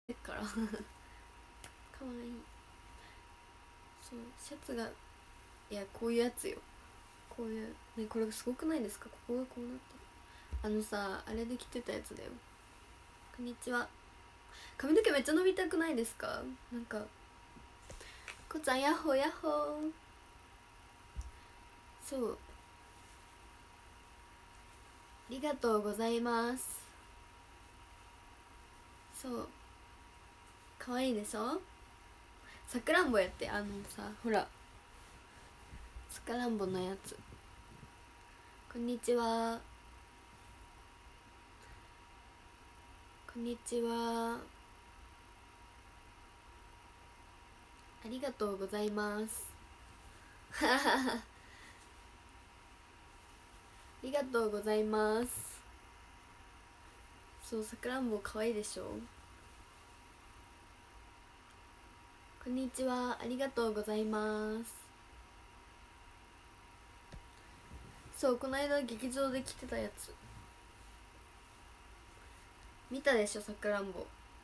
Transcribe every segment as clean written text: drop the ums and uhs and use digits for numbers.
からかわいい。そうシャツがいやこういうやつよ。こういうね、これすごくないですか？ここがこうなってる。さあれで着てたやつだよ。こんにちは。髪の毛めっちゃ伸びたくないですか？なんかこっちゃんヤッホーヤッホー。そうありがとうございます。そうかわいいでしょ。さくらんぼやってさほらさくらんぼのやつ。こんにちはこんにちは。ありがとうございますありがとうございます。そうさくらんぼかわいいでしょ。こんにちはありがとうございます。そうこの間劇場で着てたやつ見たでしょ。さくらんぼあ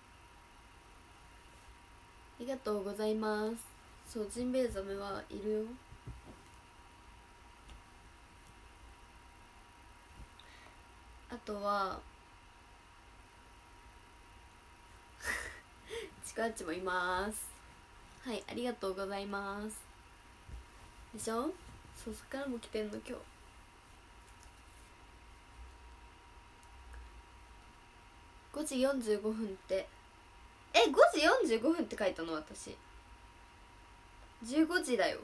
りがとうございます。そうジンベエザメはいるよ。あとはちくわっちもいます。はいありがとうございますでしょ。そうさくらんぼ着てんの今日。5時45分って5時45分って書いたの私。15時だよ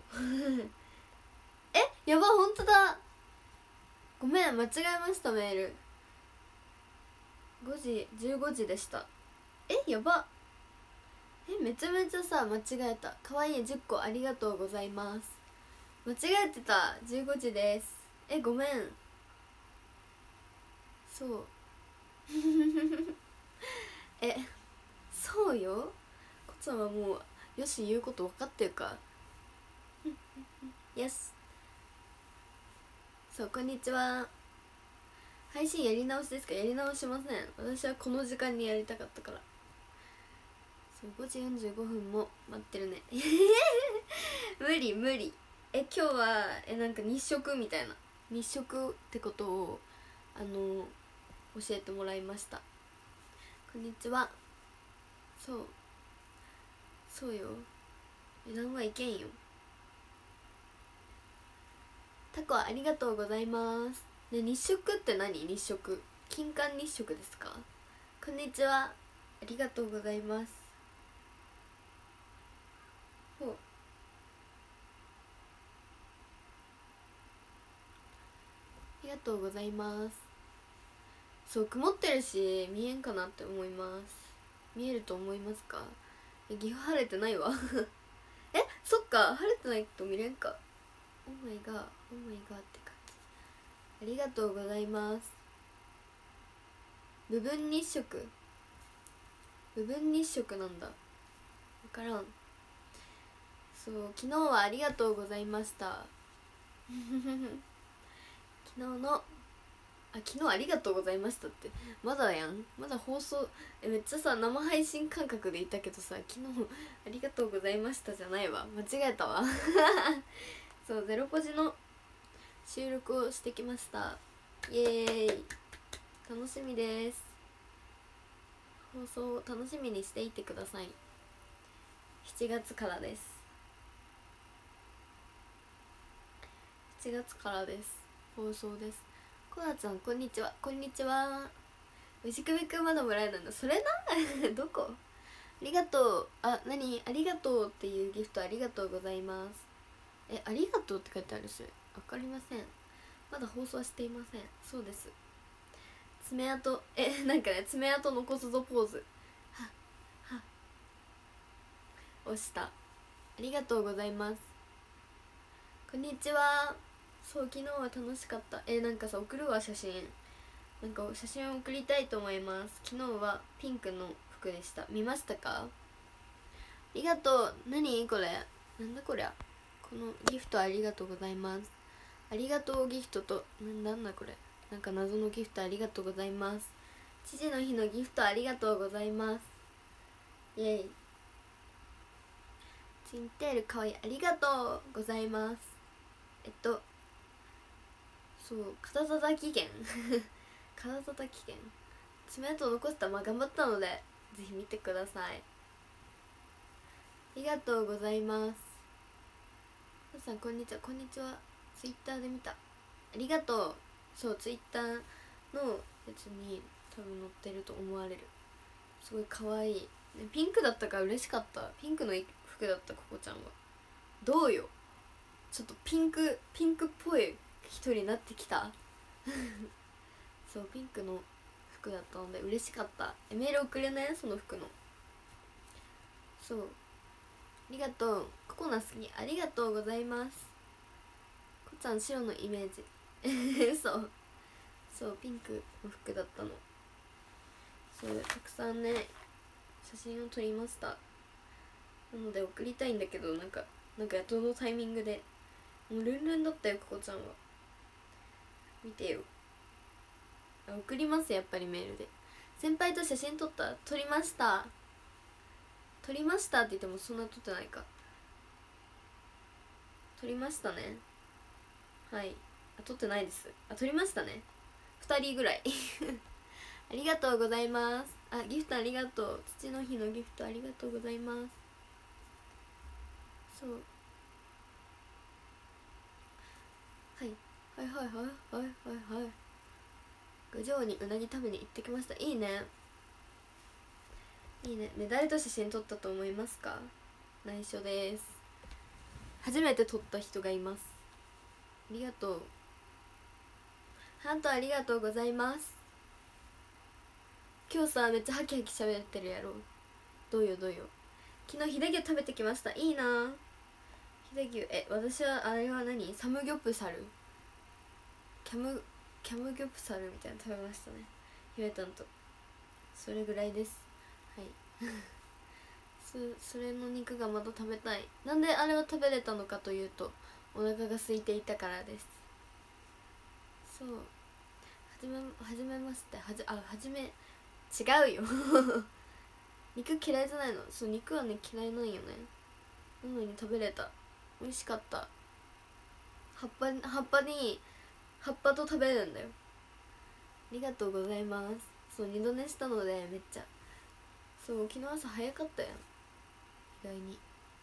やばほんとだ。ごめん間違えましたメール。5時15時でした。やばめちゃめちゃさ間違えた。かわいい10個ありがとうございます。間違えてた。15時です。ごめん。そうそうよ。こっちゃんはもうよし言うこと分かってるかよし。そうこんにちは。配信やり直しですか？やり直しません。私はこの時間にやりたかったから。そう5時45分も待ってるね無理無理。今日はなんか日食みたいな、日食ってことを教えてもらいました。こんにちは。そうよ。油断はいけんよ。タコありがとうございます。ね、日食って何？日食金環日食ですか？こんにちはありがとうございます。そうありがとうございます。そう曇ってるし見えんかなって思います。見えると思いますか？岐阜晴れてないわそっか晴れてないと見れんか。オーマイガーオーマイガーって感じ。ありがとうございます。部分日食なんだ。分からん。そう昨日はありがとうございました昨日ありがとうございましたってまだやん。まだ放送めっちゃさ生配信感覚でいたけどさ、昨日ありがとうございましたじゃないわ。間違えたわそうゼロポジの収録をしてきました。イエーイ楽しみです。放送を楽しみにしていてください。7月からです。7月からです。放送です。コナちゃんこんにちは。こんにちは。牛首くんまだもらえるのそれなどこ？ありがとう。何ありがとうっていうギフトありがとうございます。ありがとうって書いてあるしわかりません。まだ放送はしていません。そうです。爪痕なんかね爪痕残すぞポーズはは押した。ありがとうございます。こんにちは。そう昨日は楽しかった。なんかさ送るわ写真。なんか写真を送りたいと思います。昨日はピンクの服でした。見ましたか？ありがとう。何これなんだこりゃ。このギフトありがとうございます。ありがとうギフトとなんだこれ。なんか謎のギフトありがとうございます。父の日のギフトありがとうございます。 イエイ。ツインテールかわいい、ありがとうございます。そう肩たたき券肩たたき券爪痕残したまあ頑張ったのでぜひ見てください。ありがとうございます。皆さんこんにちは。こんにちは。ツイッターで見た。ありがとう。そうツイッターのやつに多分載ってると思われる。すごい可愛い、ね、ピンクだったから嬉しかった。ピンクの服だった。ここちゃんはどうよ。ちょっとピンクっぽい一人になってきたそうピンクの服だったので嬉しかった。メール送れないその服の。そうありがとう。ココナ好き、ありがとうございます。こちゃん白のイメージ嘘。そうピンクの服だったの。そうたくさんね写真を撮りました。なので送りたいんだけどなんかどのタイミングでもうルンルンだったよ。ココちゃんは見てよ。送ります。やっぱりメールで。先輩と写真撮りましたって言ってもそんな撮ってないか。撮りましたね。はい。撮ってないです。撮りましたね。2人ぐらいありがとうございます。ギフトありがとう。父の日のギフトありがとうございます。そうはい郡上にうなぎ食べに行ってきました。いいね誰と写真撮ったと思いますか？内緒です。初めて撮った人がいます。ありがとう。ハートありがとうございます。今日さめっちゃハキハキ喋ってるやろ。どうよ昨日飛騨牛食べてきました。いいな飛騨牛。私はあれは何サムギョプサルキャムギョプサルみたいなの食べましたね。ひめたんとそれぐらいです。はいそれの肉がまた食べたい。なんであれを食べれたのかというとお腹が空いていたからです。そうはじめまして違うよ肉嫌いじゃないの。そう肉はね嫌いなんよね。なのに食べれた。美味しかった。葉っぱと食べるんだよ。ありがとうございます。そう二度寝したのでめっちゃそう昨日朝早かったやん。意外に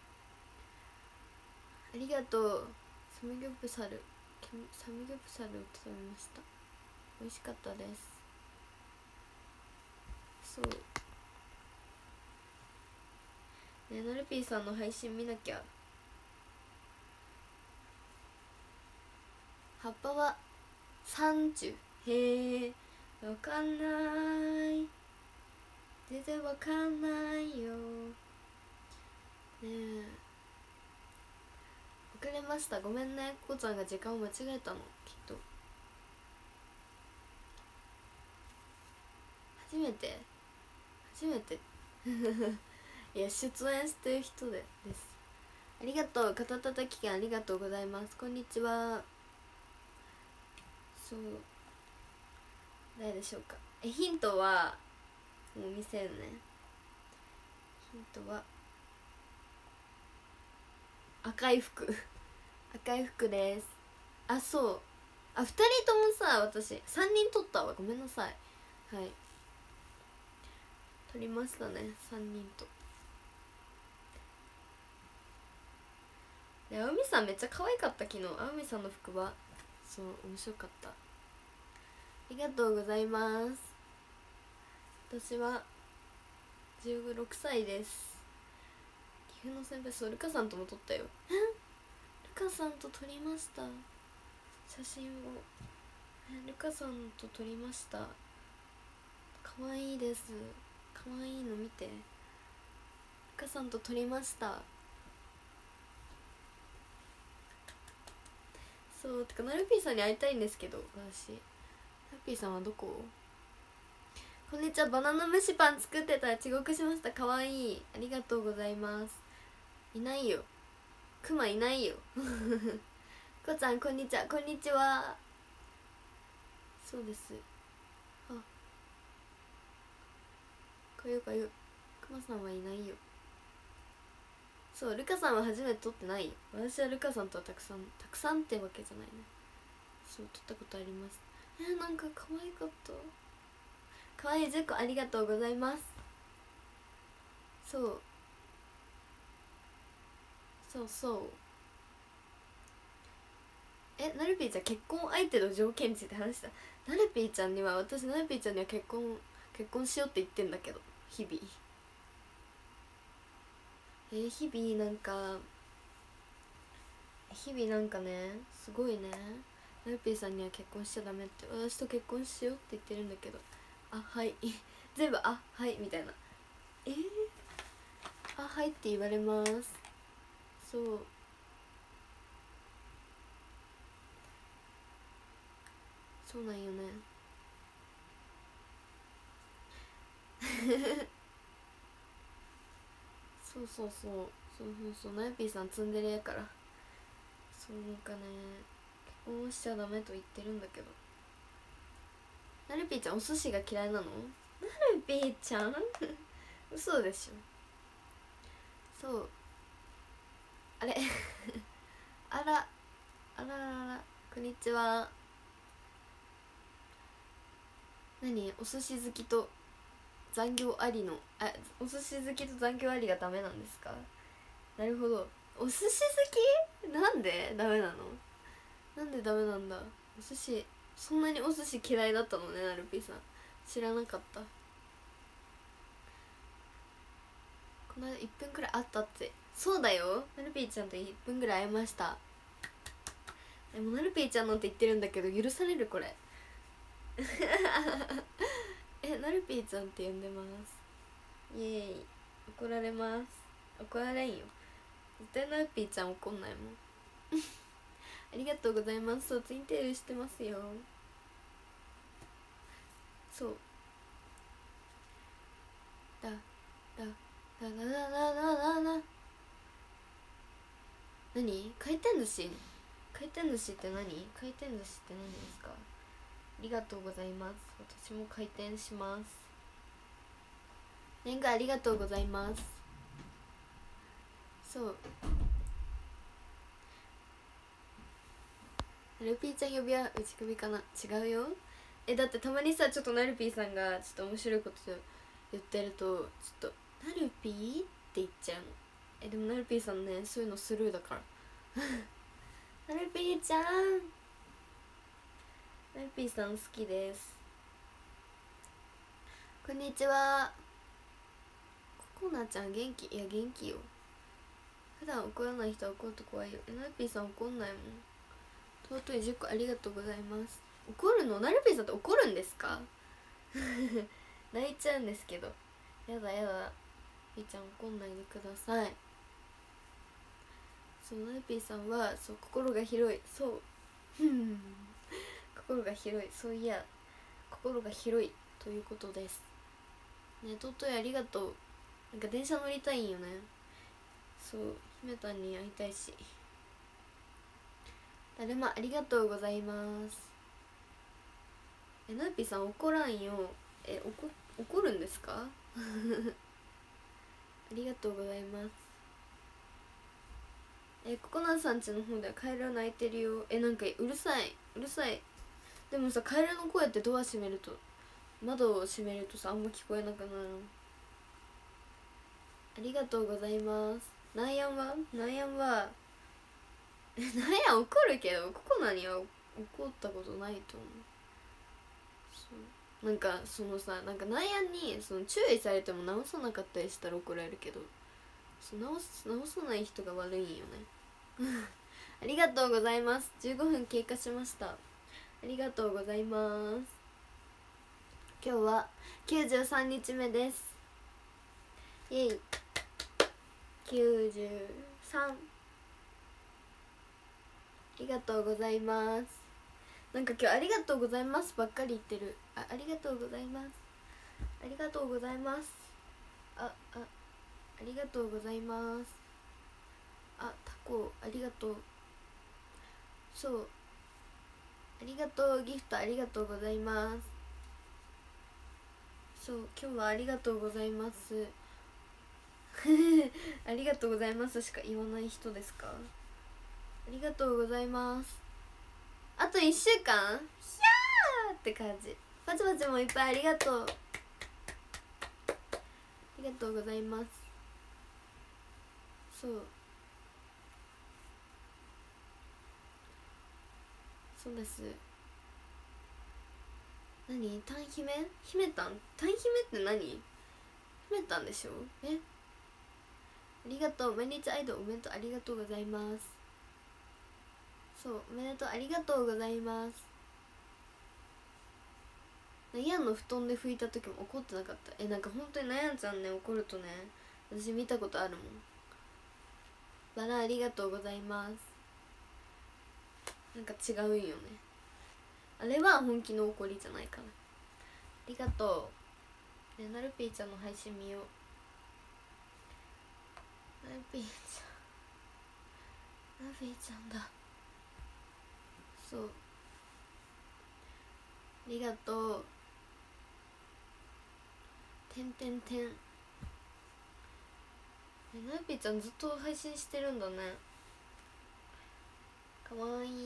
ありがとう。サムギョプサルを食べました。美味しかったです。そうね。ナルピーさんの配信見なきゃ。葉っぱは30。へえわかんない全然わかんないよねえ。遅れました。ごめんね。ここちゃんが時間を間違えたのきっと。初めていや出演してる人です。ありがとう。肩たたき券ありがとうございます。こんにちは。そう誰でしょうか。ヒントはもう見せるね。ヒントは赤い服です。そう2人ともさ私3人撮ったわ。ごめんなさい。はい撮りましたね3人と。であうみさんめっちゃ可愛かった昨日。あうみさんの服はそう面白かった。ありがとうございます。私は16歳です。岐阜の先輩。そうルカさんとも撮ったよルカさんと撮りました写真を。ルカさんと撮りました。可愛いです。可愛いの見て。ルカさんと撮りました。そうてかナルピーさんに会いたいんですけど私。ナルピーさんはどこ？こんにちは。バナナ蒸しパン作ってたら遅刻しました。可愛いありがとうございます。いないよクマいないよこちゃんこんにちは。こんにちは。そうです。かゆくまさんはいないよ。そう、ルカさんは初めて撮ってないよ。私はルカさんとはたくさんってわけじゃないね。そう、撮ったことあります。なんか可愛かった。可愛い10個ありがとうございます。そうなるぴーちゃん結婚相手の条件について話した。なるぴーちゃんには結婚しようって言ってんだけど、日々なんかね、すごいね、なるぴーさんには結婚しちゃダメって、私と結婚しようって言ってるんだけど、あ、はい全部あ、はいみたいな、あ、はいって言われます。そうなんよねそうなやぴーさんツンデレやから、そうなんかね、結婚しちゃダメと言ってるんだけど、なるぴーちゃんお寿司が嫌いなの？なるぴーちゃん嘘でしょ。そうあれあらこんにちは。何、お寿司好きと残業ありのお寿司好きと残業ありがダメなんですか？なるほど。お寿司好きなんでダメなの？なんでダメなんだ。お寿司、そんなにお寿司嫌いだったのね、なるぴーさん。知らなかった。この間1分くらい会ったって。そうだよ、なるぴーちゃんと1分くらい会いました。でもなるぴーちゃんなんて言ってるんだけど許されるこれなるぴーちゃんって呼んでます。イエーイ。怒られます。怒られんよ、絶対なるぴーちゃん怒んないもんありがとうございます。そう、ツインテールしてますよ。そうだだだだだだだだだ。何？回転寿司って何？回転寿司って何ですか？ありがとうございます。私も回転します。年賀ありがとうございます。そう、なるぴーちゃん呼びは打ち首かな。違うよ。だってたまにさ、ちょっとなるぴーさんがちょっと面白いこと言ってると、ちょっと「なるぴー?」って言っちゃうの。でもなるぴーさんね、そういうのスルーだからなるぴーちゃん、なるぴーさん好きです。こんにちは。ココナちゃん元気？いや元気よ。普段怒らない人は怒ると怖いよ。なるぴーさん怒んないもん。尊い10個ありがとうございます。怒るの？なるぴーさんって怒るんですか泣いちゃうんですけど、やだぴーちゃん怒んないでください。そう、なるぴーさんはそう心が広い。そう心が広い。そういや心が広いということですね。尊いありがとう。なんか電車乗りたいんよね。そう、姫たんに会いたいし。誰もありがとうございます。なるぴーさん怒らんよ。怒るんですかありがとうございます。ココナさん家の方ではカエル鳴いてるよ。なんかうるさい。でもさ、カエルの声ってドア閉めると、窓を閉めるとさ、あんま聞こえなくなるの。ありがとうございます。ナイアンはナイアン怒るけど、ココナには怒ったことないと思う。そう、なんかそのさ、なんかナイアンにその注意されても直さなかったりしたら怒られるけど、直さない人が悪いんよねありがとうございます。15分経過しました。ありがとうございます。今日は93日目です。イエイ。93。ありがとうございます。なんか今日ありがとうございますばっかり言ってる。ありがとうございます。ありがとうございます。ありがとうございます。タコありがとう。そう、ありがとう。ギフトありがとうございます。そう、今日はありがとうございます。 ありがとうございますしか言わない人ですか？ありがとうございます。あと1週間ひゃーって感じ。パチパチもいっぱいありがとう。ありがとうございます。そうです。何？タン姫？姫タン？タン姫って何？姫タンでしょ？ありがとう。毎日アイドルおめでとう。ありがとうございます。おめでとう。ありがとうございます。ナヤンの布団で拭いた時も怒ってなかった。なんか本当にナヤンちゃんね、怒るとね、私見たことあるもん。バラありがとうございます。なんか違うんよね。あれは本気の怒りじゃないから。ありがとう。ナルピーちゃんの配信見よう。ナルピーちゃん、ナルピーちゃんだ。ありがとう。てんてんてん。ナルピーちゃんずっと配信してるんだね。かわいい。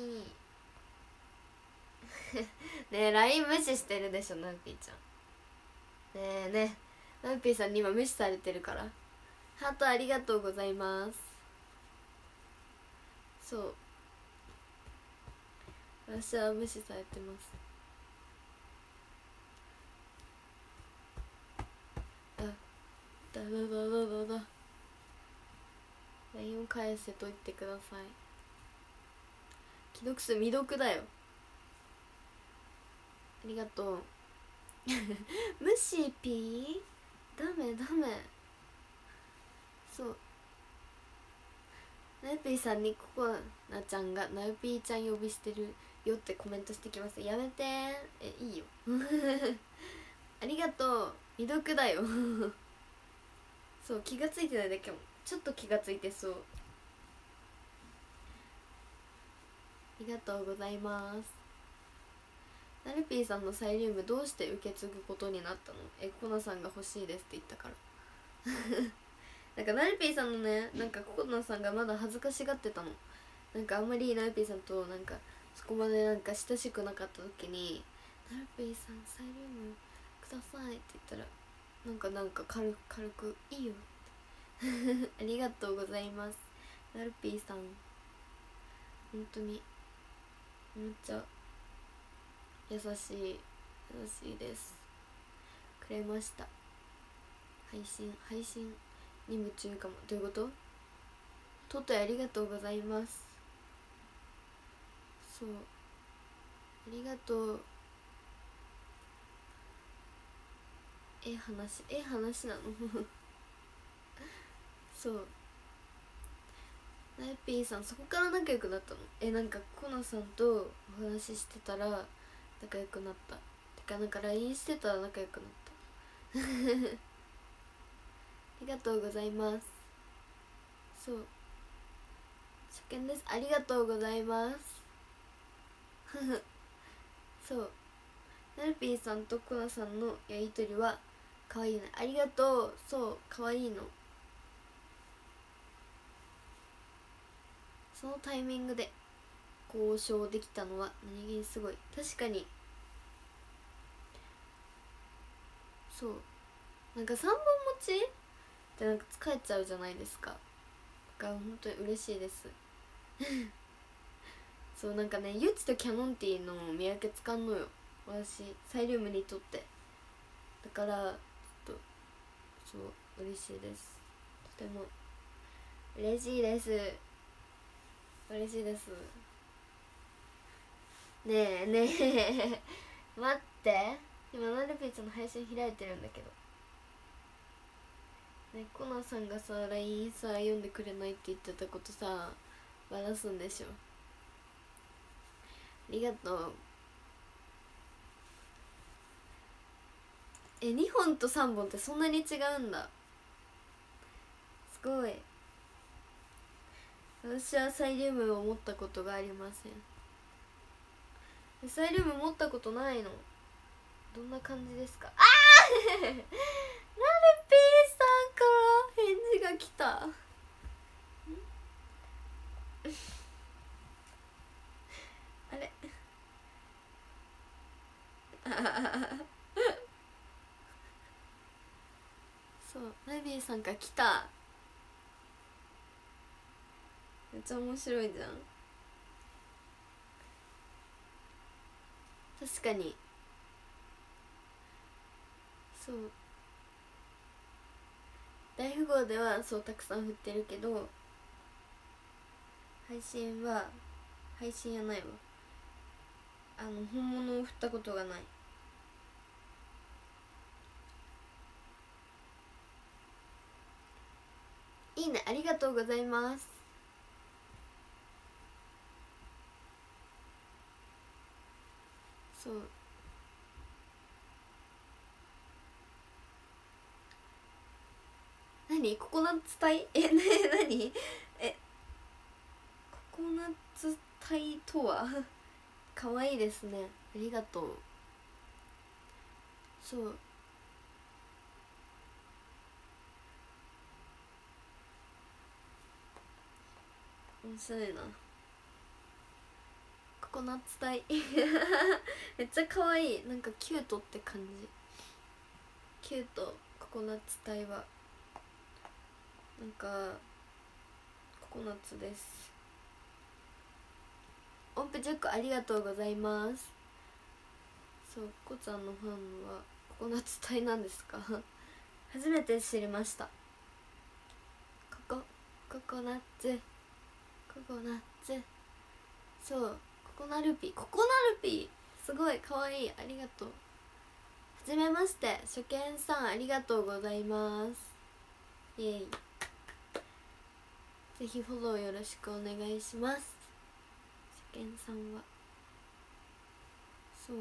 ねえ LINE 無視してるでしょナルピーちゃん。ねえねえ、ナルピーさんに今無視されてるから。ハートありがとうございます。私は無視されてます。だ LINE を返せと言ってください。既読数未読だよ。ありがとう。無視ピーダメナルピーさんにココナちゃんがナルピーちゃん呼びしてるよってコメントしてきます。やめていいよ。ありがとう。未読だよ。気がついてないだけもちょっと気がついてそう。ありがとうございます。ナルピーさんのサイリウムどうして受け継ぐことになったの？コナさんが欲しいですって言ったから。なんかナルピーさんのね、なんかコナさんがまだ恥ずかしがってたの。なんかあんまりナルピーさんとなんかそこまでなんか親しくなかった時に「ナルピーさんサイリウムください」って言ったらなんか軽く「いいよ」ってありがとうございます。ナルピーさん本当にめっちゃ優しいです。くれました。配信に夢中かも。どういうこと？トトありがとうございます。ありがとう。話なの？ナイピーさんそこから仲良くなったの？なんかコナさんとお話ししてたら仲良くなった。てかなんか LINE してたら仲良くなった。ありがとうございます。初見です。ありがとうございます。ナルピーさんとコナさんのやりとりは可愛いね。ありがとう。可愛いの。そのタイミングで交渉できたのは何気にすごい。確かになんか3本持ちってなんか疲れちゃうじゃないですか。だから本当に嬉しいです。なんかねユッチとキャノンティーの見分けつかんのよ私サイリウムにとって。だからちょっと嬉しいです。とても嬉しいです。ねえ待って、今ナルピーちゃんの配信開いてるんだけどね、コナさんがさ LINE さ読んでくれないって言ってたことさバラすんでしょ。ありがとう。2本と3本ってそんなに違うんだ。すごい。私はサイリウムを持ったことがありません。サイリウム持ったことないの？どんな感じですか？ナルピーさんから返事がさんから来た。めっちゃ面白いじゃん。確かにそう、大富豪ではそうたくさん振ってるけど、配信やないわ、本物を振ったことがない。いいね、ありがとうございます。そう、何ココナッツ体何ココナッツ体とは可愛いですね、ありがとう。そう面白いな、ココナッツ体めっちゃ可愛い、なんかキュートって感じ。キュート、ココナッツ体はなんかココナッツです。音符10個ありがとうございます。そう、こちゃんのファンはココナッツ体なんですか初めて知りました。ココナッツ、ココナッツ、そう、ココナルピーすごいかわいい、ありがとう。はじめまして、初見さんありがとうございます。イエイ、ぜひフォローよろしくお願いします。初見さんはそう、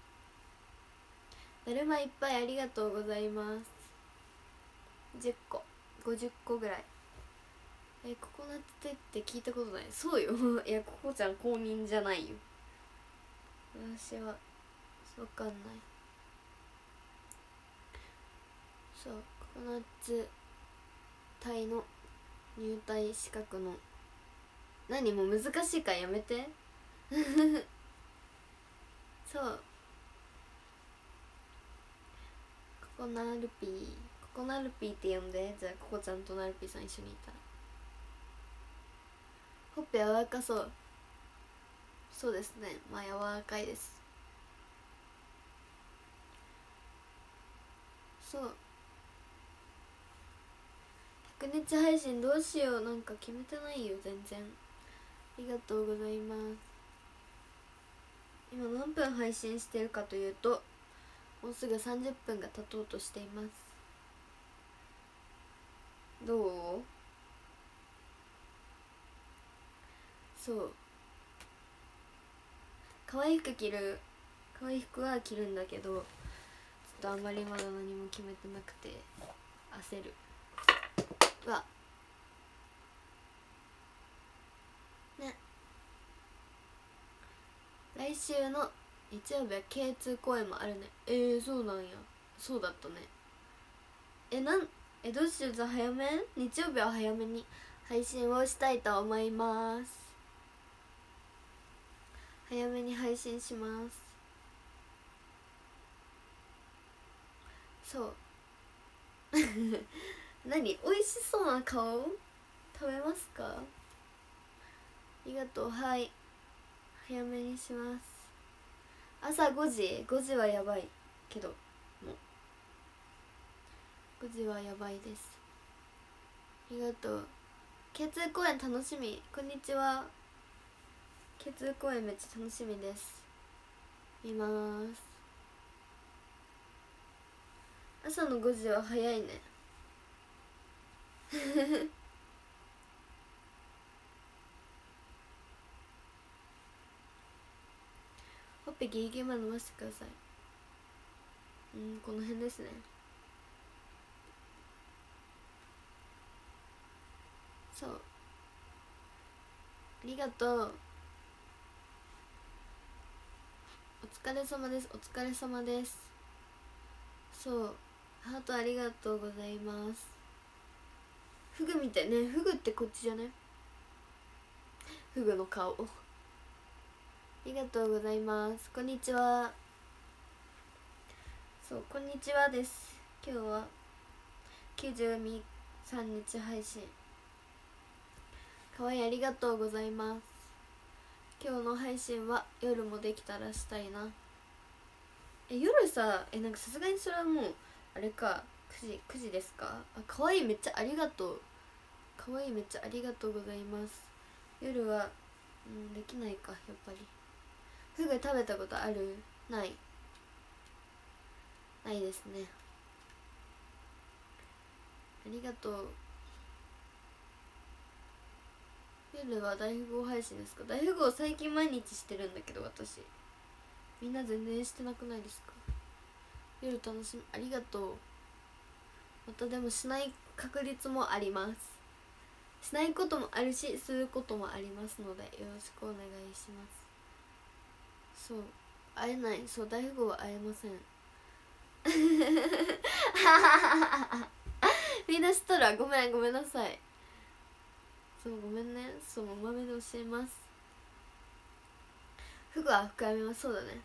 だるまいっぱいありがとうございます。10個50個ぐらい。ココナッツって聞いたことない。そうよいや、ココちゃん公認じゃないよ、私は分かんない。そう、ココナッツ隊の入隊資格の何もう難しいからやめてそうココナルピーって呼んで。じゃあココちゃんとナルピーさん一緒にいたら。ほっぺ柔らかそう。そうですね、まあ柔らかいです。そう、100日配信どうしよう、なんか決めてないよ全然。ありがとうございます。今何分配信してるかというと、もうすぐ30分が経とうとしています。どう？そう、可愛い服は着るんだけど、ちょっとあんまりまだ何も決めてなくて焦る。わね、来週の日曜日は K2 公演もあるね。そうなんや、そうだったね。どうしよう、じゃあ早め、日曜日は早めに配信をしたいと思います。早めに配信します。そう何美味しそうな顔、食べますか？ありがとう。はい、早めにします。朝5時はやばいけど、もう5時はやばいです。ありがとう。K2 公演楽しみ。こんにちは。K2 公演めっちゃ楽しみです。見ます。朝の5時は早いねほっぺギリギリまで伸ばしてください。この辺ですね。そう、ありがとう。お疲れ様です。お疲れ様です。そう、ハートありがとうございます。フグみたいね。フグってこっちじゃね？フグの顔ありがとうございます。こんにちは。そう、こんにちはです。今日は93 3日配信。かわいい、ありがとうございます。今日の配信は夜もできたらしたいな。夜さ、なんかさすがにそれはもうあれか、9時ですか。かわいい、めっちゃありがとう。かわいい、めっちゃありがとうございます。夜はできないか、やっぱり。フグ食べたことある？ないですね。ありがとう。夜は大富豪配信ですか？大富豪最近毎日してるんだけど、私みんな全然してなくないですか？夜楽しみ、ありがとう。またでもしない確率もあります。しないこともあるし、することもありますのでよろしくお願いします。そう、会えない。そう、大富豪は会えません。みんな知っとるわ。ごめんなさい。そう、ごめんね。そう、豆で教えます。フグは深めはそうだね。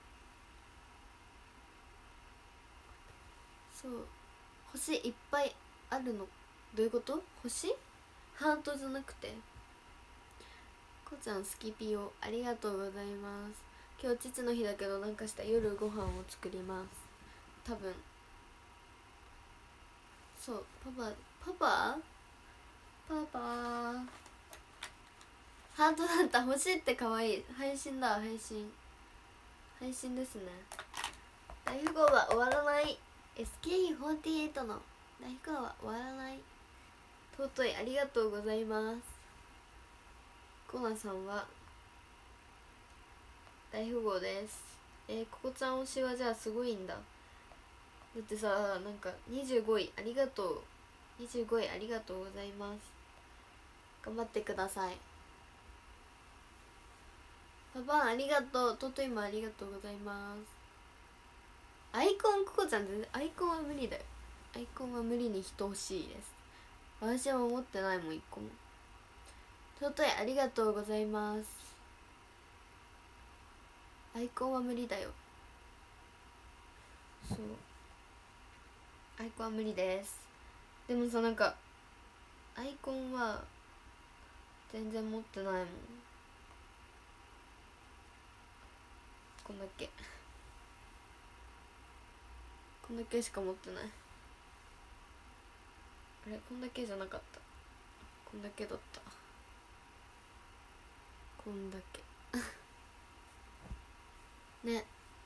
そう、星いっぱいあるの。どういうこと？星？ハートじゃなくて。こちゃんスキピオありがとうございます。今日父の日だけどなんかした夜ご飯を作ります。多分。そう、パパハートだった。欲しいってかわいい。配信だ、配信ですね。大富豪は終わらない。 SKE48 の大富豪は終わらない。尊い、ありがとうございます。コナさんは大富豪です。ここちゃん推しはじゃあすごいんだ。だってさ、なんか25位ありがとう。25位ありがとうございます。頑張ってください。パパンありがとう。トトイもありがとうございます。アイコン、ココちゃん全然アイコンは無理だよ。アイコンは無理に等しいです。私は持ってないもん、1個も。トトイありがとうございます。アイコンは無理だよ。そう、アイコンは無理です。でもさ、なんかアイコンは全然持ってないもん。こんだけしか持ってない。あれ、こんだけじゃなかった。こんだけだった。こんだけね。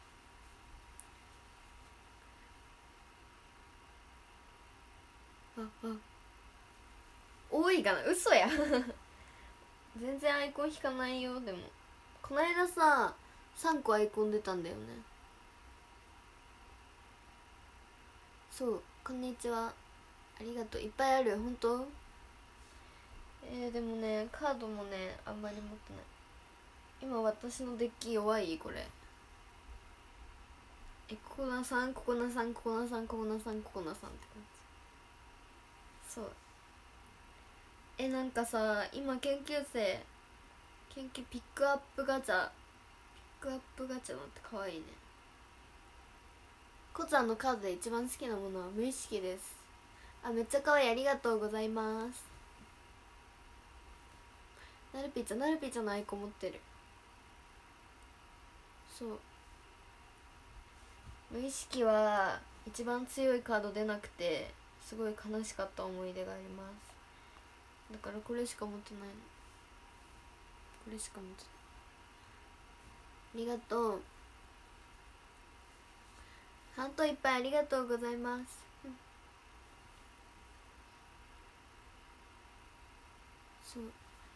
多いかな、嘘や。全然アイコン引かないよ。でもこの間さ、3個アイコン出たんだよね。そう、こんにちは、ありがとう。いっぱいある。本当？でもね、カードもねあんまり持ってない。今私のデッキ弱い。これココナさん、ココナさん、ココナさん、ココナさん、ココナさんって感じ。そう、なんかさ、今研究ピックアップガチャなんてかわいいね。コちゃんのカードで一番好きなものは無意識です。めっちゃかわいい、ありがとうございます。なるぴちゃんのアイコン持ってる。そう、無意識は一番強いカード出なくてすごい悲しかった思い出があります。だからこれしか持ってないの。これしか持ってない。ありがとう。ハートいっぱいありがとうございます。そう、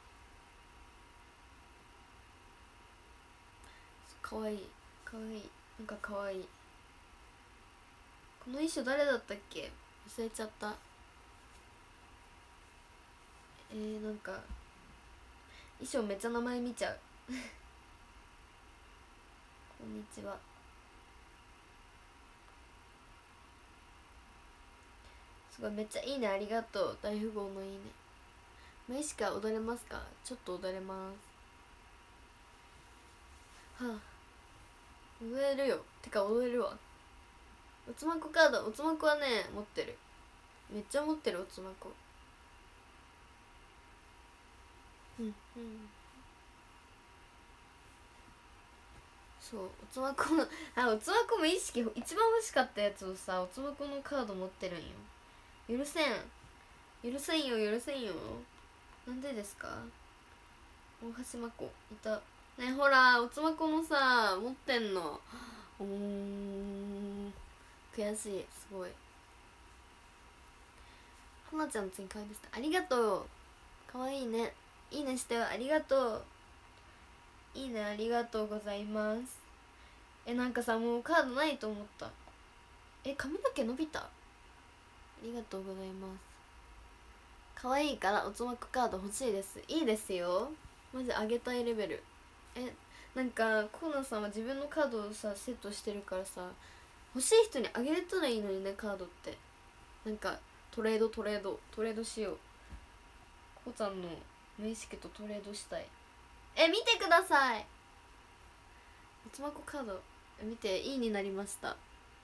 かわいい、なんかかわいい。この衣装誰だったっけ、忘れちゃった。なんか衣装めっちゃ名前見ちゃう。こんにちは。すごい、めっちゃいいね、ありがとう。大富豪のいいね。無意識は踊れますか？ちょっと踊れます。はあ、踊れるよ。てか踊れるわ。おつまこカード、おつまこはね持ってる。 めっちゃ持ってるおつまこ。うんうん。そうおつまこのおつまこも意識一番欲しかったやつをさ、おつまこのカード持ってるんよ。許せん許せんよ許せんよ。なんでですか。大橋まこいたね。ほらおつまこのさ持ってんの。悔しい。すごい。はなちゃん次かわいいですね。ありがとう。かわいいね。いいねしてよ。ありがとう。いいねありがとうございます。なんかさもうカードないと思った。髪の毛伸びた。ありがとうございます。可愛いからおつまこカード欲しいです。いいですよマジあげたいレベル。なんかコーナーさんは自分のカードをさセットしてるからさ、欲しい人にあげれたらいいのにね。カードってなんかトレードしよう。こうちゃんの無意識とトレードしたい。見てください。おつまこカード見て。いいになりました。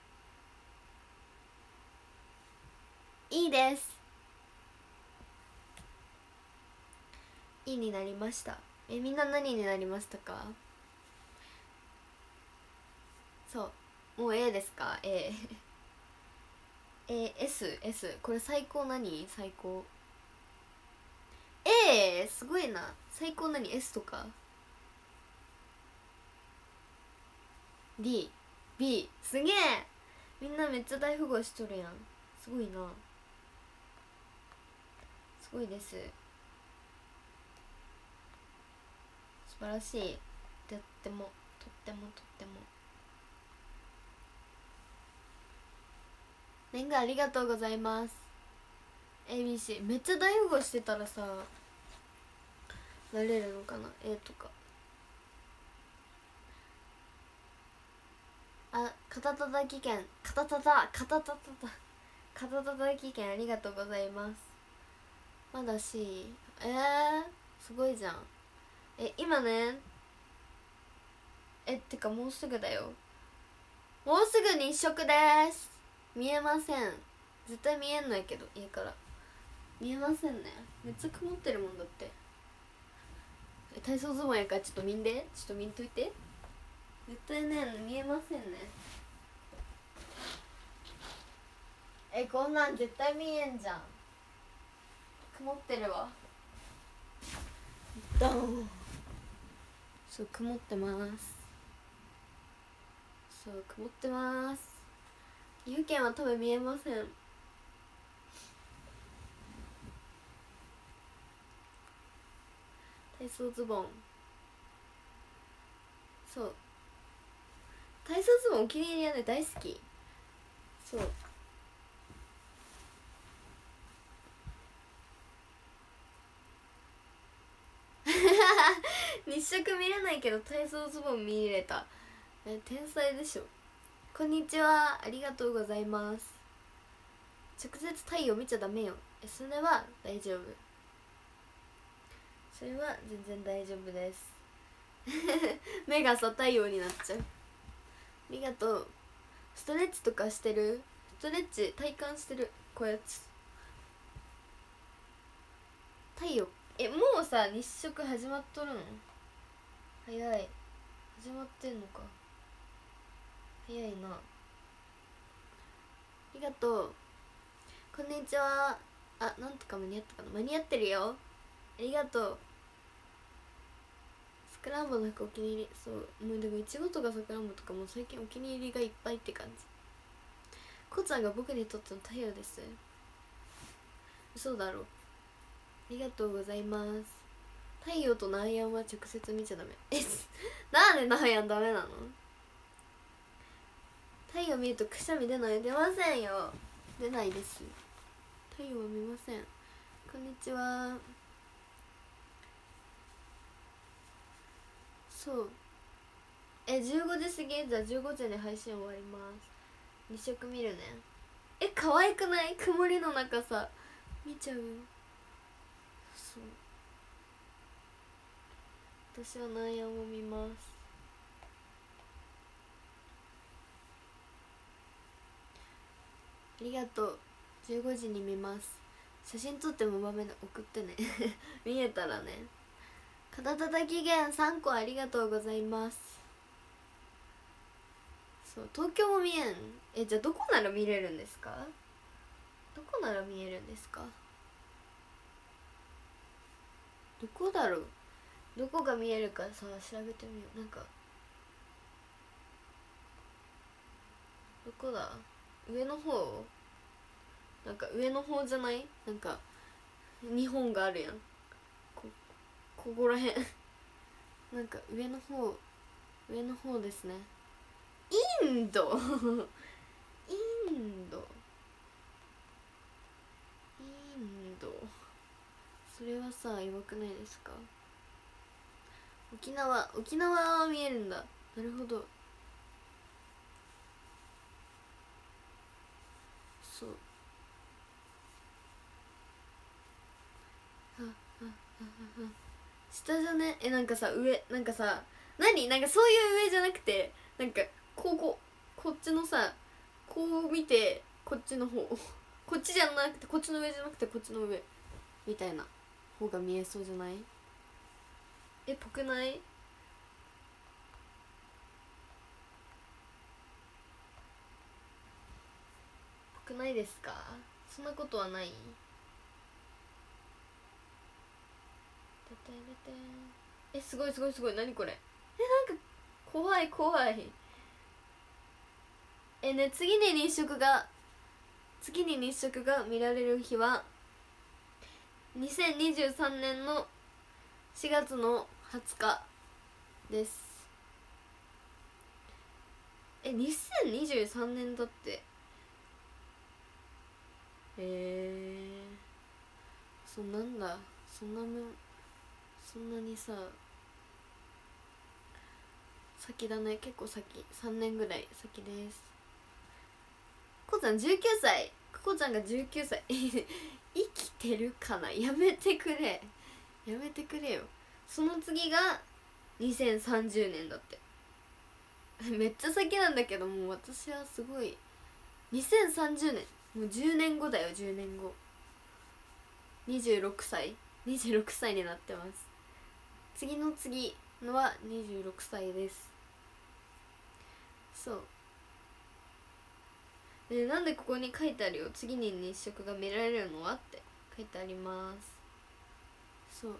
いいです。いいになりました。みんな何になりましたか。そうもう A ですか。 S これ最高何最高 すごいな。最高何 S とか DB すげえ。みんなめっちゃ大富豪しとるやん。すごいな。すごいです。素晴らしい。とってもとってもとっても。レンガありがとうございます。 ABC めっちゃ大富豪してたらさなれるのかな。とか肩たたき券肩たたき券ありがとうございます。まだしすごいじゃん。今ねてかもうすぐだよ。もうすぐ日食です。見えません。絶対見えんのやけど家から見えませんね。めっちゃ曇ってるもんだって。体操相撲やからちょっと見んで。ちょっと見んといて。絶対ね見えませんね。こんなん絶対見えんじゃん。曇ってるわ。ドン。そう曇ってます。そう曇ってます。湯券は多分見えません。体操ズボン。そう体操ズボンお気に入りやね。大好き。そう日食見れないけど体操ズボン見れた。天才でしょ。こんにちはありがとうございます。直接太陽見ちゃダメよ。それは大丈夫。それは全然大丈夫です目がさ太陽になっちゃう。ありがとう。ストレッチとかしてる。ストレッチ体感してる。こうやつ太陽。もうさ日食始まっとるの。早い。始まってんのか。早いな。ありがとう。こんにちは。なんとか間に合ったかな。間に合ってるよ。ありがとう。さくらんぼの服お気に入り。そうもうでもいちごとかさくらんぼとかも最近お気に入りがいっぱいって感じ。こうちゃんが僕にとっての太陽です。嘘だろ。ありがとうございます。太陽とナーヤンは直接見ちゃダメ。なんでナーヤンダメなの。太陽見るとくしゃみ出ない。出ませんよ。出ないです。太陽は見ません。こんにちは。そう15時過ぎ。じゃあ15時に配信終わります。日食見るね。可愛くない。曇りの中さ見ちゃうよ。そう私はナーヤンを見ます。ありがとう。 15時に見ます。写真撮っても場面で送ってね見えたらね。肩たたき券3個ありがとうございます。そう、東京も見えん。じゃあどこなら見れるんですか？どこなら見えるんですか？どこだろう。どこが見えるかさ、調べてみよう。なんかどこだ。上の方、なんか上の方じゃない？なんか日本があるやん。ここらへんなんか上の方ですね。インドインドそれはさ、やばくないですか？沖縄は見えるんだ。なるほど。そう。下じゃね？なんかさ、上、なんかさ、なんかそういう上じゃなくて、なんかこっちのさ、こう見てこっちの方こっちじゃなくてこっちの上じゃなくてこっちの上みたいな方が見えそうじゃない？ぽくない？ぽくないですか？そんなことはない？すごい、何これ。なんか怖いね。次に日食が見られる日は2023年の4月の20日です。2023年だって。なんだ、そんなにさ先だね。結構先、3年ぐらい先です。こうちゃん19歳。こうちゃんが19歳生きてるかな。やめてくれよ。その次が2030年だってめっちゃ先なんだけど、もう私はすごい。2030年、もう10年後だよ。10年後26歳になってます。次の次のは26歳です。そうで、なんでここに書いてあるよ。次に日食が見られるのはって書いてあります。そう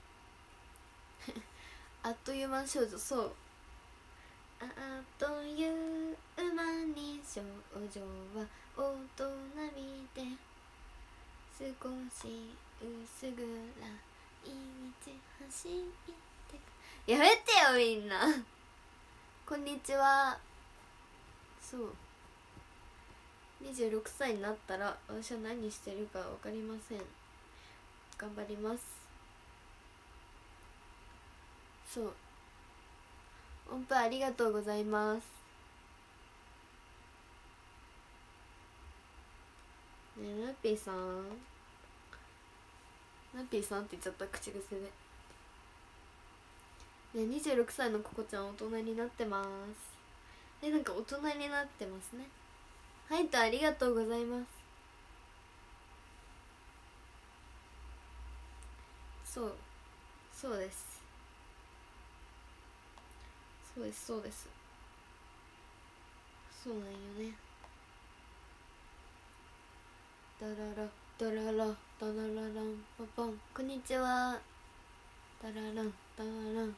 あっという間少女。そう、あっという間に少女は大人びて少し薄暗い道走ってく。やめてよみんなこんにちは。そう26歳になったら私は何してるか分かりません。頑張ります。そう音符ありがとうございます。ねえ、ラッピーさんって言っちゃった、口癖で。ね、26歳のココちゃん大人になってます。なんか大人になってますね。はいと、ありがとうございます。そうですそうなんよね。ダララダララダララランパパン。こんにちは。ダラランダラランダラララン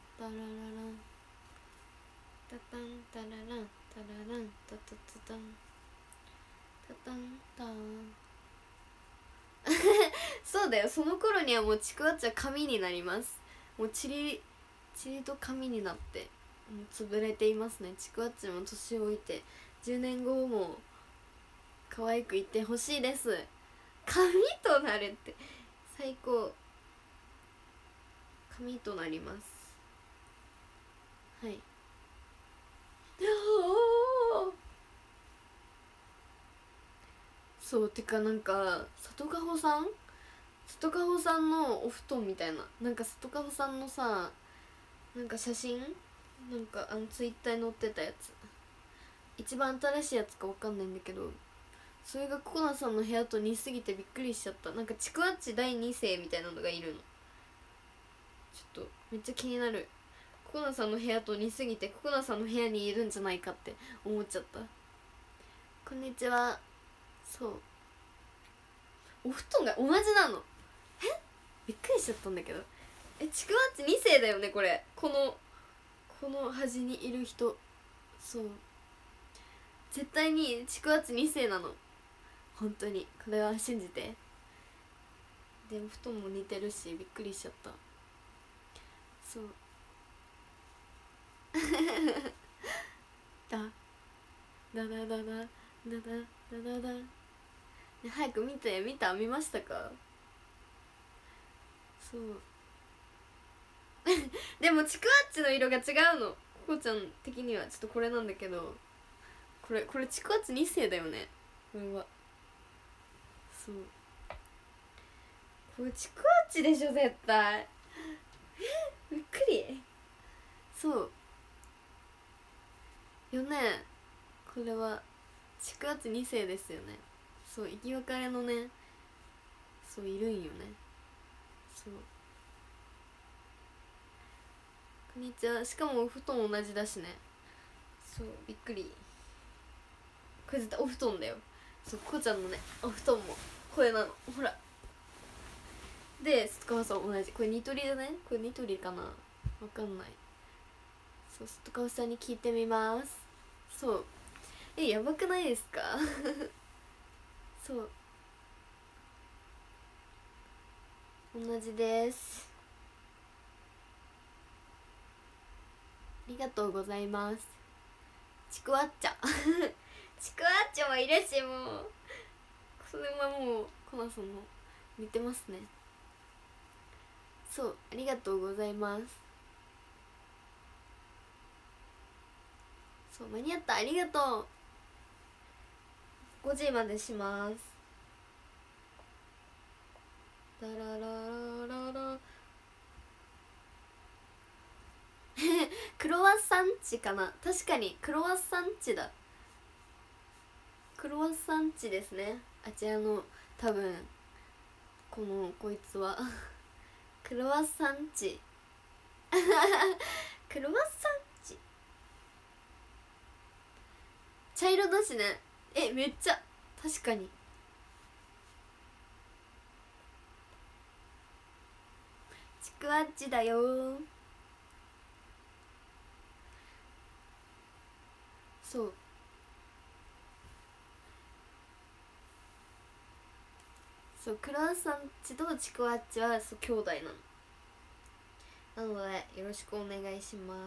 タタンタラランタラランタタタタンタタンタンそうだよ。その頃にはもうちくわっちは紙になります。もうチリと紙になってもう潰れていますね。ちくわっちも年老いて10年後も可愛くいてほしいです。紙となるって最高。紙となります。はいそうてか、なんか里かほさんのお布団みたいな、なんか里かほさんのさ、なんか写真、なんかツイッターに載ってたやつ、一番新しいやつかわかんないんだけど、 それがココナさんの部屋と似すぎてびっくりしちゃった。なんかちくわっち第2世みたいなのがいるの。ちょっとめっちゃ気になる。ココナさんの部屋と似すぎてココナさんの部屋にいるんじゃないかって思っちゃった。こんにちは。そう、お布団が同じなの。びっくりしちゃったんだけど。ちくわっち2世だよねこれ。この端にいる人。そう、絶対にちくわっち2世なの。本当にこれは信じて。でお布団も似てるしびっくりしちゃった。そうだだだだだだだだだだ、ね、早く見て。見ましたか？そうでもちくわっちの色が違うの。ここちゃん的にはちょっとこれなんだけど、これちくわっち2世だよね。これはそう、これちくわっちでしょ絶対。びっくり。そうよね。これはちくわっち2世ですよね。そう、生き別れのね、そういるんよね。そう、こんにちは。しかもお布団同じだしね。そう、びっくり。これ絶対お布団だよ。そう、こうちゃんのねお布団もこれなの。ほらで、外川さん同じ。これニトリじゃない？これニトリかな、わかんない。そう、外川さんに聞いてみます。そう、やばくないですか？そう、同じです。ありがとうございます。ちくわっちゃちくわっちゃもいるし、もうそれはもうコナさんも似てますね。そう、ありがとうございます。そう、間に合った。ありがとう。5時までします。ダラララララクロワッサンチかな。確かにクロワッサンチだ。クロワッサンチですね。あちらの多分こいつはクロワッサンチクロワッサンチ茶色だしね。めっちゃ確かに。ちくわっちだよー。そうそう、クロワッサンチとちくわっちはそう兄弟なの。なのでよろしくお願いします。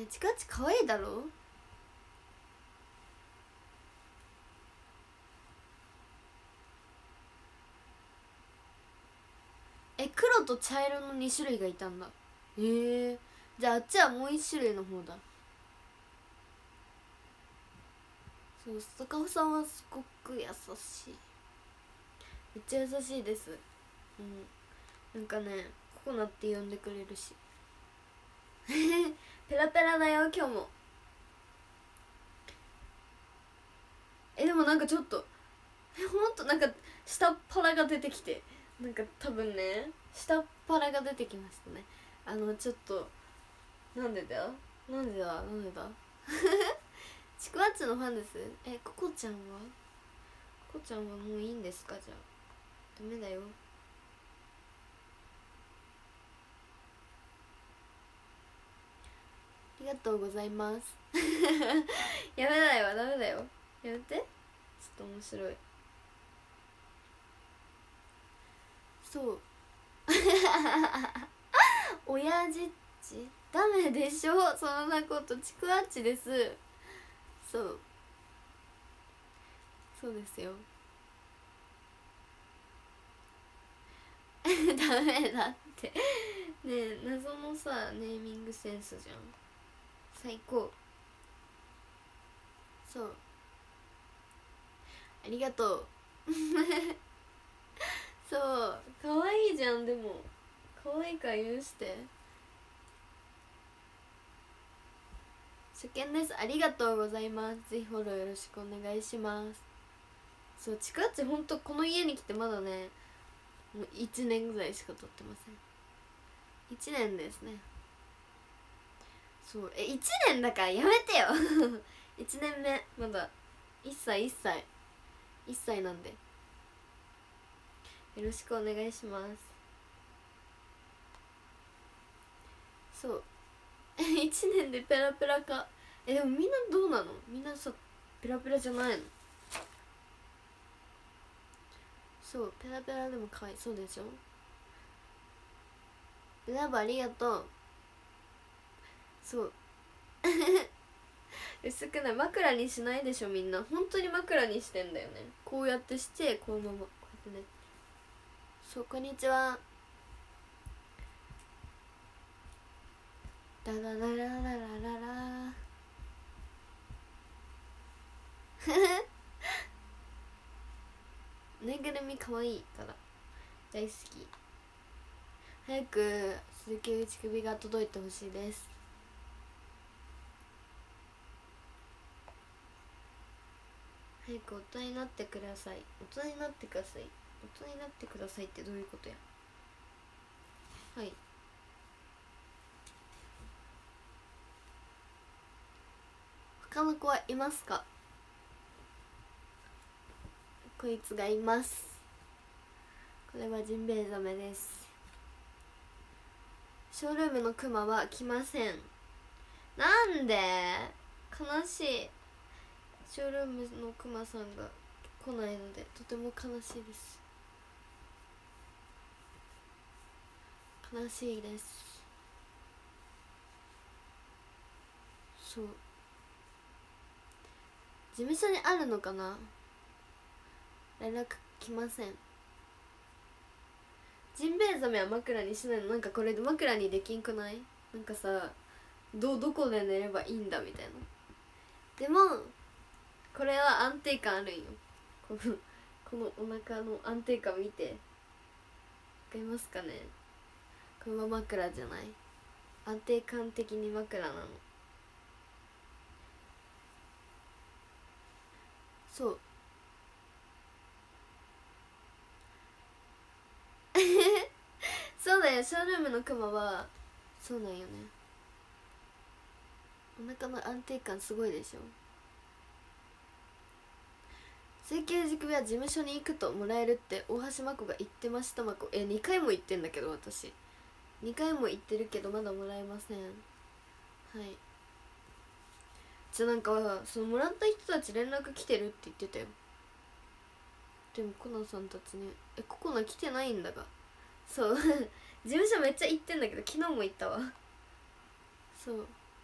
ちくわっち可愛いだろ。黒と茶色の2種類がいたんだ。じゃああっちはもう1種類の方だ。そう、坂尾さんはすごく優しい。めっちゃ優しいです。なんかね、ココナって呼んでくれるしペラペラだよ今日も。でもなんかちょっとほんとなんか下っ腹が出てきて、なんか多分ね下っ腹が出てきましたね。ちょっとなんでだちくわっちのファンです。ココちゃんはもういいんですか？じゃあダメだよ。ありがとうございますやめだよ、ダメだよ、やめて。ちょっと面白い。そう親父っちダメでしょ、そんなこと。ちくわっちです。そうですよダメだってね。謎のさネーミングセンスじゃん。最高。そうありがとうそう可愛いじゃん。でも可愛いから許して。 初見です。ありがとうございます。ぜひフォローよろしくお願いします。そう、ちくわっちほんとこの家に来てまだねもう1年ぐらいしか経ってません。1年ですね。そう1年だからやめてよ1年目まだ1歳なんでよろしくお願いします。そう1年でペラペラか。でもみんなどうなの？みんなさペラペラじゃないの？そうペラペラでもかわいそうでしょ。ブラボーありがとう。そう薄くない。枕にしないでしょみんな。本当に枕にしてんだよね。こうやってしてこのままこうやってね。そうこんにちは。ダラララララララぬいぐるみかわいいから大好き。早く鈴木内首が届いてほしいです。早く大人になってください。大人になってください。大人になってくださいってどういうことや。はい。他の子はいますか？こいつがいます。これはジンベエザメです。ショールームのクマは来ません。なんで？悲しい。ショールームのクマさんが来ないのでとても悲しいです。悲しいです。そう事務所にあるのかな。連絡来ません。ジンベエザメは枕にしないの？なんかこれ枕にできんくない？なんかさどこで寝ればいいんだみたいな。でもこれは安定感あるんよ。このお腹の安定感見てわかりますかね。これは枕じゃない。安定感的に枕なの。そうそうだよ。ショールームのクマはそうなんよね。お腹の安定感すごいでしょ。整形塾は事務所に行くともらえるって大橋真子が言ってました。真子2回も言ってんだけど、私2回も言ってるけどまだもらえません。はい。じゃなんかそのもらった人たち連絡来てるって言ってたよ。でもコナさんたちねココナ来てないんだが。そう事務所めっちゃ行ってんだけど昨日も行ったわ。そう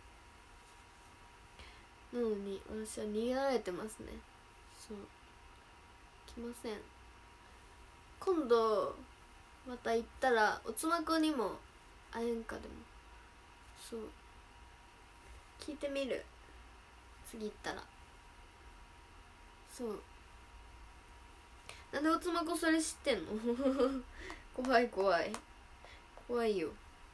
なのに私は逃げられてますね。そう来ません。今度また行ったらおつまこにも会えんか。でもそう聞いてみる。次行ったら。そうなんでおつまこそれ知ってんの怖い怖いよ。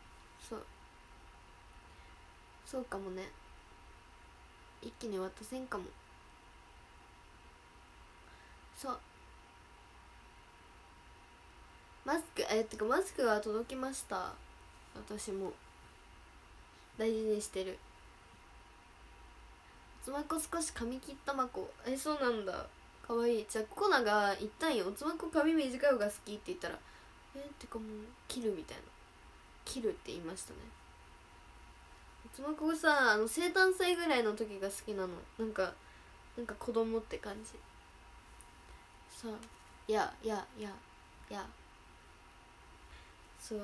そうかもね。一気に渡せんかも。そうマスクてかマスクは届きました。私も大事にしてる。おつまこ少し髪切ったまこ。そうなんだ。かわいい。じゃあコナが言ったんよ。おつまこ髪短い方が好きって言ったらてかもう切るみたいな。切るって言いましたね。おつまこがさ生誕祭ぐらいの時が好きなの。なんか子供って感じさ。やそう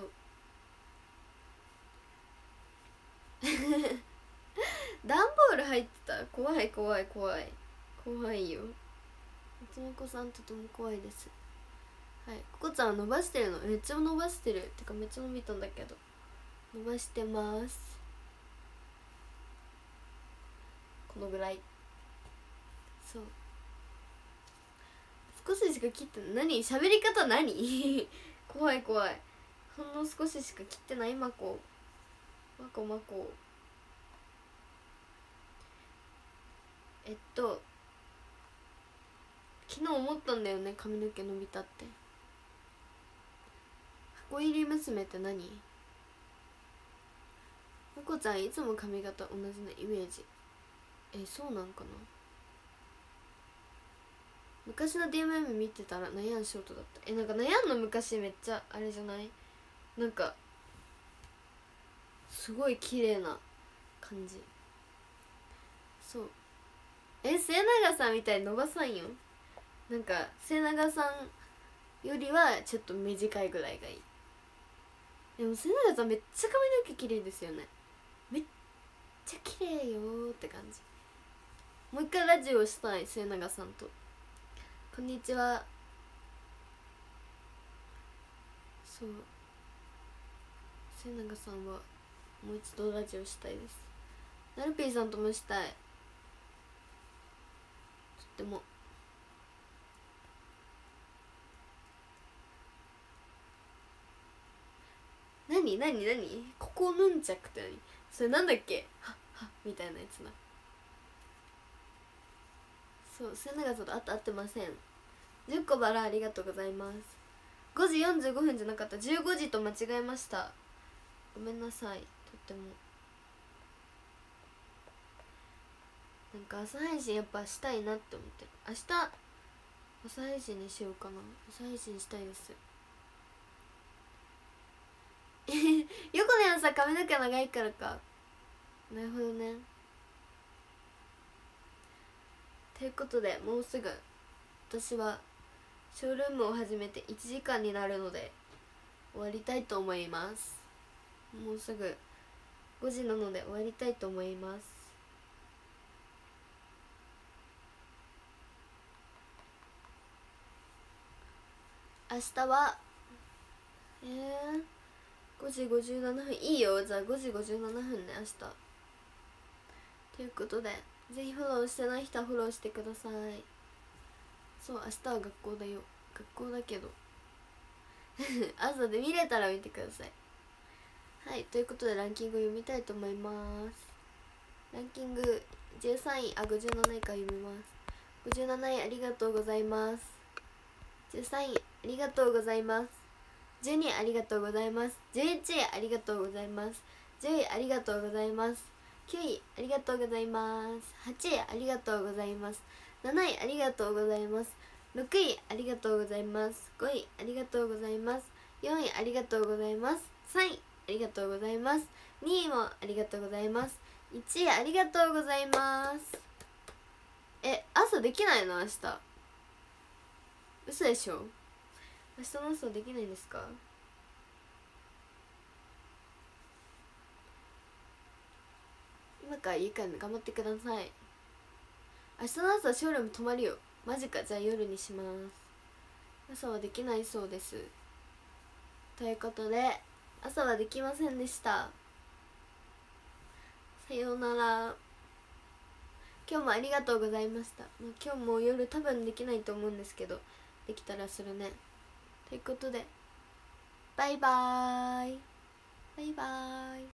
段ボール入ってた。怖いよ。おつまこさんとても怖いです。はい。ここちゃんは伸ばしてるの。めっちゃ伸ばしてる。てかめっちゃ伸びたんだけど伸ばしてます。このぐらい。そう少ししか切って何喋り方何怖いほんの少ししか切ってない。まこ昨日思ったんだよね、髪の毛伸びたって。箱入り娘って何？まこちゃんいつも髪型同じなイメージ。そうなんかな。昔の DMM 見てたらナヤンショートだった。なんかナヤンの昔めっちゃあれじゃない？なんかすごい綺麗な感じ。そう。末永さんみたいに伸ばさんよ。なんか末永さんよりはちょっと短いぐらいがいい。でも末永さんめっちゃ髪の毛綺麗ですよね。めっちゃ綺麗よーって感じ。もう一回ラジオしたい、末永さんと。こんにちは。そう、末永さんはもう一度ラジオしたいです。ナルピーさんともしたい。とっても。何ここヌンチャクって何？それなんだっけ？はっはっみたいなやつな。そう、末永さんと会ってません。10個バラありがとうございます。5時45分じゃなかった、15時と間違えました。ごめんなさい。とってもなんか朝配信やっぱしたいなって思ってる。明日朝配信にしようかな。朝配信したいです。よこねはさ髪の毛長いからか。なるほどね。ということでもうすぐ私はショールームを始めて1時間になるので終わりたいと思います。もうすぐ5時なので終わりたいと思います。明日は5時57分。いいよ、じゃあ5時57分ね明日。ということでぜひフォローしてない人はフォローしてください。そう、明日は学校だよ。学校だけど朝で見れたら見てください。はい、ということでランキング読みたいと思います。ランキング13位、57位から読みます。57位ありがとうございます。13位ありがとうございます。12位ありがとうございます。11位ありがとうございます。10位ありがとうございます。9位ありがとうございます。8位ありがとうございます。7位ありがとうございます。6位ありがとうございます。5位ありがとうございます。4位ありがとうございます。3位ありがとうございます。2位もありがとうございます。1位ありがとうございます。朝できないの明日？嘘でしょ？明日の朝できないんですか？今からいいから頑張ってください。明日の朝ショールーム泊まるよ。マジか。じゃあ夜にします。朝はできないそうです。ということで朝はできませんでした。さようなら。今日もありがとうございました。今日も夜多分できないと思うんですけど、できたらするね。ということでバイバーイ。バイバーイ。